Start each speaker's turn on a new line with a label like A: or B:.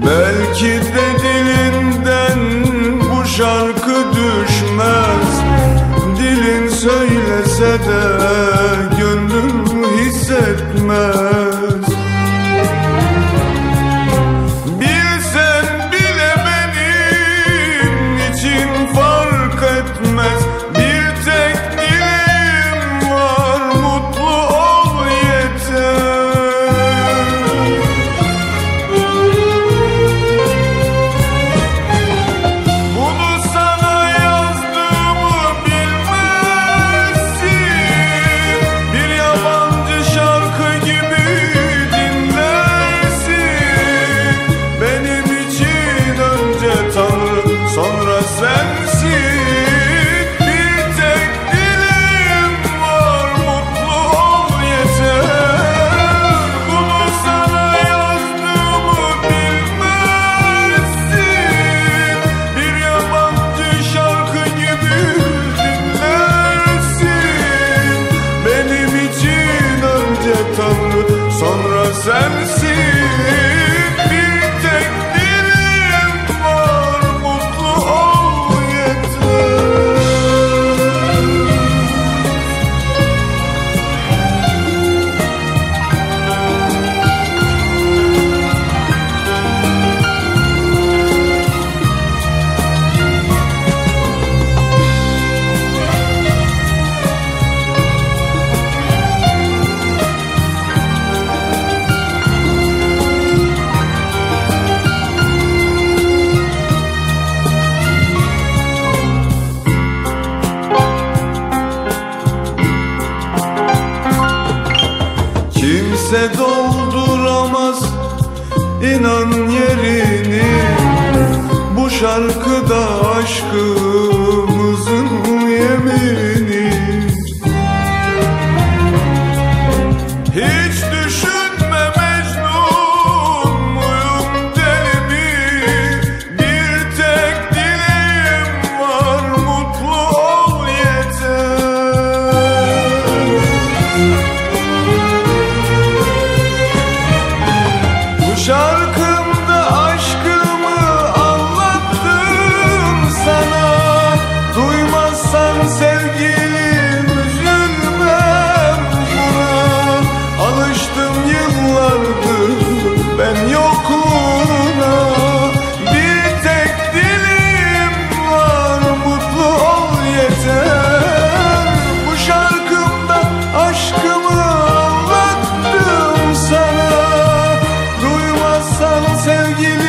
A: Belki de dilinden bu şarkı düşmez. Dilin söylese de gönlüm hissetmez. Bilsen bile benim için fark etmez. Bir tek dileğim var, mutlu ol yeter. Bunu sana yazdığımı bilmezsin. Bir yabancı şarkı gibi dinlersin. Benim için önce Tanrı, sonra sensin. Bir tek dileğim var, mutlu ol yeter. Bunu sana yazdığımı bilmezsin. Bir yabancı şarkı gibi dinlersin. Benim için önce Tanrı, sonra sensin. Bir tek dileğim var, mutlu ol yeter. Kimse dolduramaz inan yerini. Bu şarkıda aşkımızın yemini. Hiç düşünme Mecnun muyum, deli mi? Bir tek dileğim var, mutlu ol yeter. Bu şarkımda aşkımı anlattım sana. Duymazsan sevgilim üzülmem buna. Alıştım yıllardır ben yokluğuna. Bir tek dileğim var, mutlu ol yeter. Bu şarkımda aşkımı anlattım sana. Duymazsan sevgilim